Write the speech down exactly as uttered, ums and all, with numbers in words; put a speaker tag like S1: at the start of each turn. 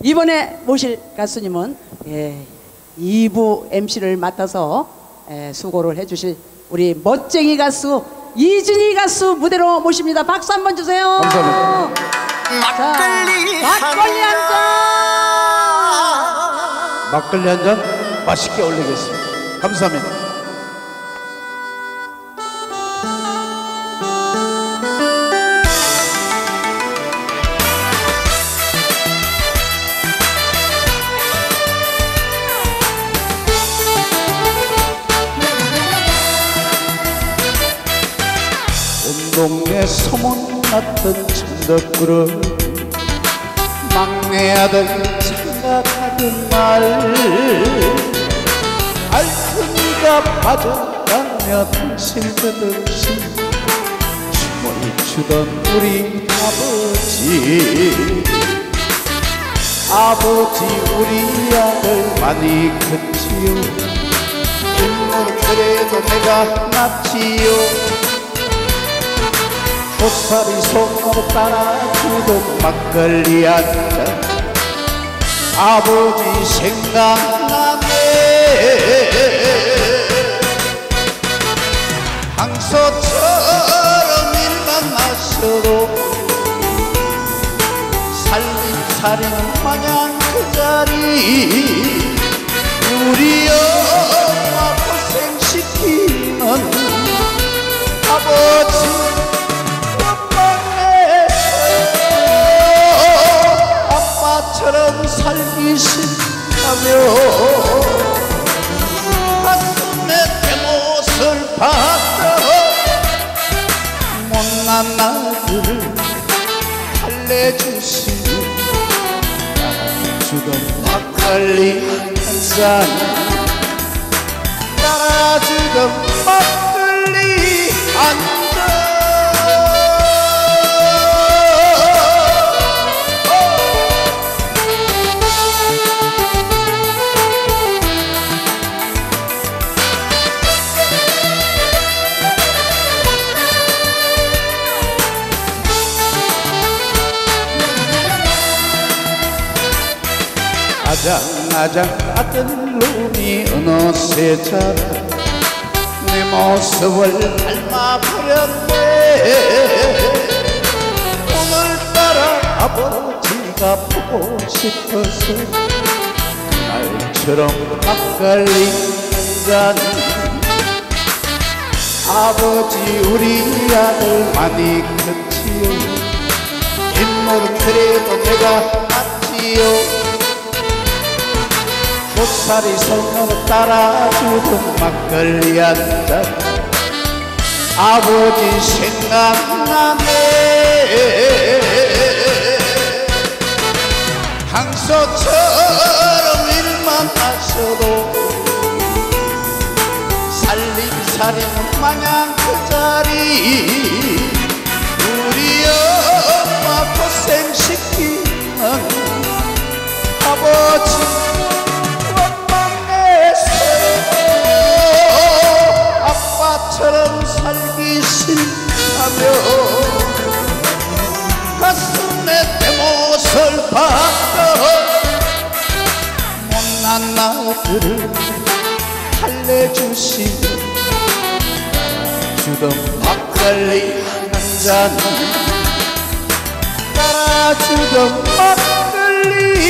S1: 이번에 모실 가수님은 예, 이 부 엠씨를 맡아서 예, 수고를 해주실 우리 멋쟁이 가수 이진희 가수 무대로 모십니다. 박수 한번 주세요.
S2: 감사합니다.
S1: 자,
S3: 막걸리
S1: 막걸리 한 잔.
S2: 막걸리 한 잔 맛있게 올리겠습니다. 감사합니다. 온 동네 소문났던 천덕구를 막내 아들 생각하던 날 알큰이가 빠져가며 당신 듯이 춤을 추던 우리 아버지 아버지 우리 아들 많이 컸지요. 인물 그래도 내가 낫지요. 보살이 손으로 따라주던 막걸리 한잔 아버지 생각나네. 황소처럼 일만 마셔도 살림살이는 마냥 그 자리 우리 엄마 고생시키는 아버지 아빠처럼 살기 싫다며 가슴에 대못을 박아 못난 아들을 달래주시며 따라주던 막걸리 한잔 따라주던 막걸리 한잔 아장아장 아들 놈이 어느새 자라 내 모습을 닮아버렸네. 오늘따라 아버지가 보고 싶어서 날처럼 막걸리 한잔 아버지 우리 아들 많이 컸지요. 인물은 그래도 내가 낫지요. 보살이 손으로 따라주던 막걸리 한잔 아버지 생각나네. 황소처럼 일만 마셔도 살림살이는 마냥 그 자리 우리 엄마 고생시키는 아버지 아빠처럼 살기 싫다며 가슴에 대못을 박아 못난 아들을 달래주시며 주던 막걸리 한잔 따라주던 막걸리